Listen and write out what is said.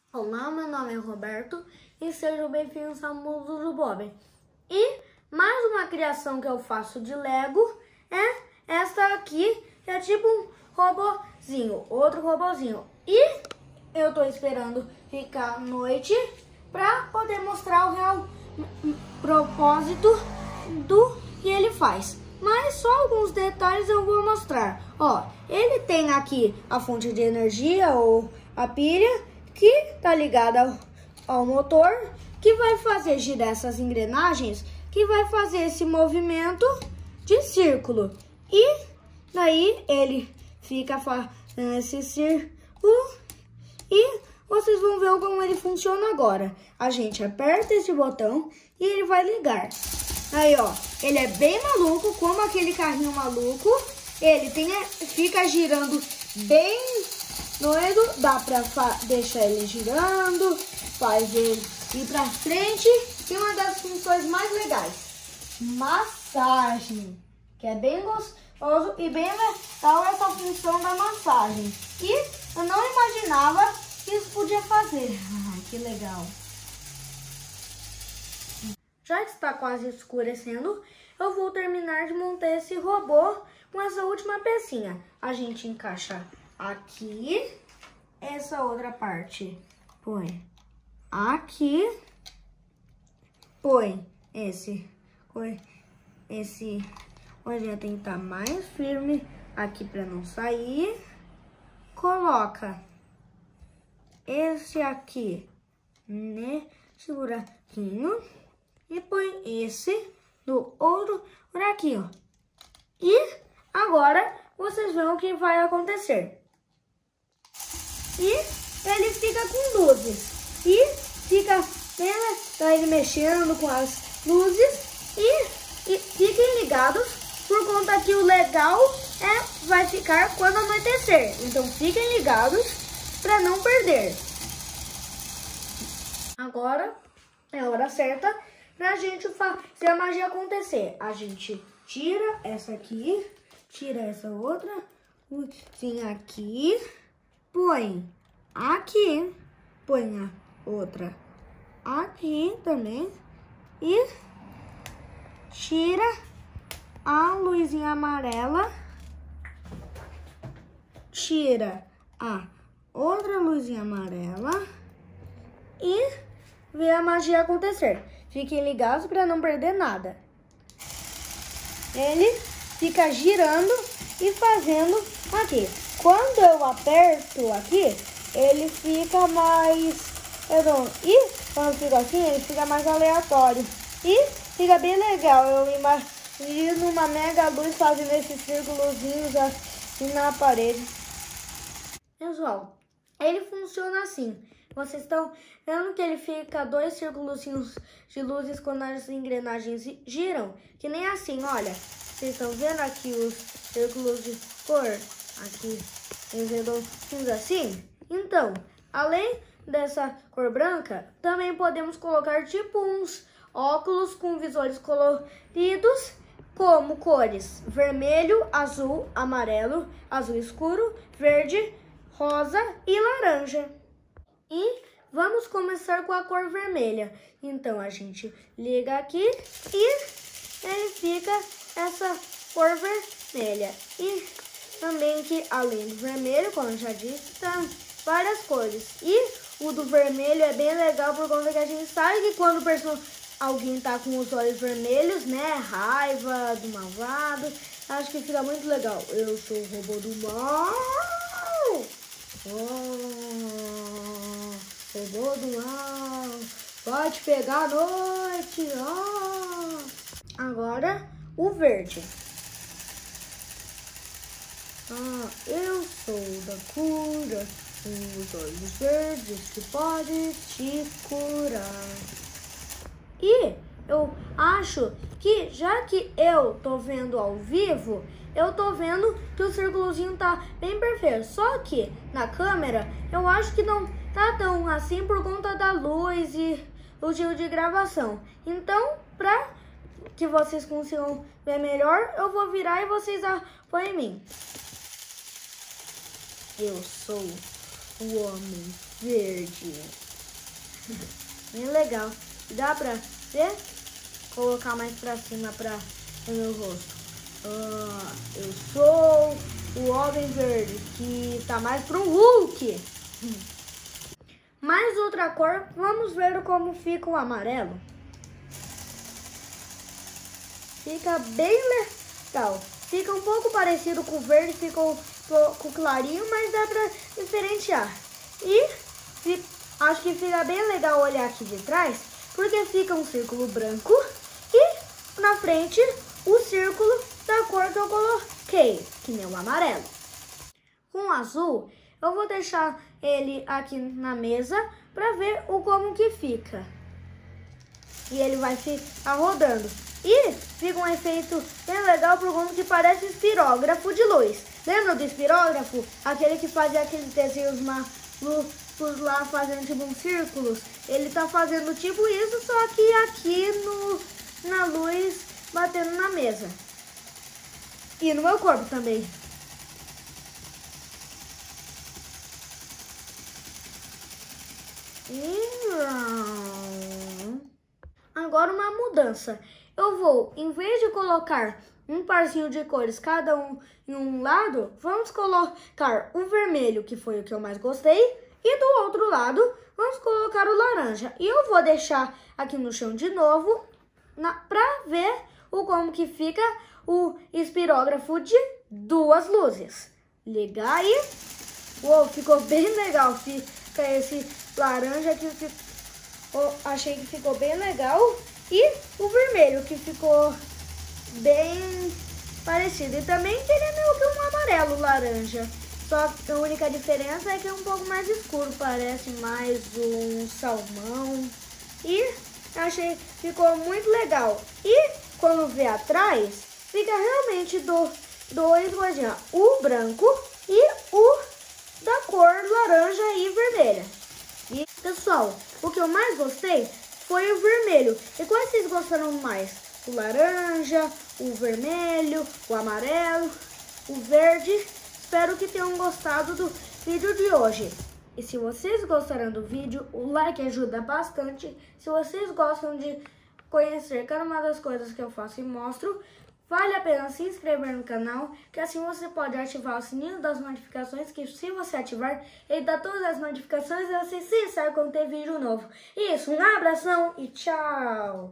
Olá, meu nome é Roberto e sejam bem-vindos ao Mundo do Bob. E mais uma criação que eu faço de Lego é esta aqui, que é tipo um robozinho, outro robozinho. E eu tô esperando ficar noite para poder mostrar o real propósito do que ele faz. Mas só alguns detalhes eu vou mostrar. Ó, ele tem aqui a fonte de energia ou a pilha, que tá ligada ao motor, que vai fazer girar essas engrenagens, que vai fazer esse movimento de círculo. E daí ele fica fazendo esse círculo e vocês vão ver como ele funciona agora. A gente aperta esse botão e ele vai ligar. Aí, ó, ele é bem maluco, como aquele carrinho maluco. Ele fica girando bem doido, dá pra deixar ele girando, faz ele ir pra frente. E uma das funções mais legais, massagem, que é bem gostoso e bem legal essa função da massagem. E eu não imaginava que isso podia fazer. Que legal. Já que está quase escurecendo, eu vou terminar de montar esse robô com essa última pecinha. A gente encaixa aqui, essa outra parte põe aqui, põe esse, olha, tem que estar mais firme aqui para não sair. Coloca esse aqui nesse buraquinho e põe esse do outro buraquinho. E agora vocês vão o que vai acontecer. E ele fica com luzes. E fica ele mexendo com as luzes. E fiquem ligados, por conta que o legal vai ficar quando anoitecer. Então fiquem ligados para não perder. Agora é a hora certa pra gente fazer a magia acontecer. A gente tira essa aqui, tira essa outra luzinha aqui, põe aqui, põe a outra aqui também e tira a luzinha amarela, tira a outra luzinha amarela e vê a magia acontecer. Fiquem ligados para não perder nada. Ele fica girando e fazendo aqui. Quando eu aperto aqui, ele fica mais redondo. E quando fica assim, ele fica mais aleatório. E fica bem legal. Eu imagino uma mega luz fazendo esses círculozinhos assim na parede. Pessoal, ele funciona assim. Vocês estão vendo que ele fica dois círculozinhos de luzes quando as engrenagens giram? Que nem assim, olha. Vocês estão vendo aqui os círculos de cor? Aqui, os redondinhos assim? Então, além dessa cor branca, também podemos colocar tipo uns óculos com visores coloridos, como cores vermelho, azul, amarelo, azul escuro, verde, rosa e laranja. E vamos começar com a cor vermelha. Então, a gente liga aqui e ele fica essa cor vermelha. E também que, além do vermelho, como eu já disse, tem várias cores. E o do vermelho é bem legal por conta que a gente sabe que quando alguém tá com os olhos vermelhos, né, raiva do malvado, acho que fica muito legal. Eu sou o robô do mal. Robô do mal, pode pegar à noite. Agora o verde. Eu sou da cura, os olhos verdes que pode te curar. E eu acho que, já que eu tô vendo ao vivo, eu tô vendo que o círculozinho tá bem perfeito. Só que na câmera eu acho que não tá tão assim por conta da luz e o tipo de gravação. Então, pra que vocês consigam ver melhor, eu vou virar e vocês apoiem em mim. Eu sou o homem verde. Bem legal. Dá pra ver? Colocar mais pra cima para o meu rosto. Eu sou o Homem Verde, que tá mais pro Hulk. Mais outra cor, vamos ver como fica o amarelo. Fica bem legal. Fica um pouco parecido com o verde, fica um pouco clarinho, mas dá pra diferenciar. E acho que fica bem legal olhar aqui de trás, porque fica um círculo branco e na frente o círculo da cor que eu coloquei, que nem o amarelo. Com o azul, eu vou deixar ele aqui na mesa para ver como que fica. E ele vai ficar rodando. E fica um efeito bem legal por conta que parece espirógrafo de luz. Lembra do espirógrafo? Aquele que fazia aqueles desenhos malucos lá fazendo tipo um círculos. Ele tá fazendo tipo isso, só que aqui na luz batendo na mesa. E no meu corpo também. Agora uma mudança. Eu vou, em vez de colocar um parzinho de cores cada um em um lado, vamos colocar o vermelho, que foi o que eu mais gostei, e do outro lado vamos colocar o laranja. E eu vou deixar aqui no chão de novo para ver como que fica o espirógrafo de duas luzes. Ligar aí. Uou, ficou bem legal. Fica esse laranja que achei que ficou bem legal. E o vermelho, que ficou bem parecido. E também que ele é meio que um amarelo laranja. Só que a única diferença é que é um pouco mais escuro. Parece mais um salmão. E achei que ficou muito legal. E quando vê atrás, fica realmente dois lojinhas. O branco e o da cor laranja e vermelha. E pessoal, o que eu mais gostei foi o vermelho. E quais vocês gostaram mais? O laranja, o vermelho, o amarelo, o verde. Espero que tenham gostado do vídeo de hoje. E se vocês gostaram do vídeo, o like ajuda bastante. Se vocês gostam de conhecer cada uma das coisas que eu faço e mostro, vale a pena se inscrever no canal, que assim você pode ativar o sininho das notificações, que se você ativar, ele dá todas as notificações e você se sabe quando tem vídeo novo. Isso, um abração e tchau!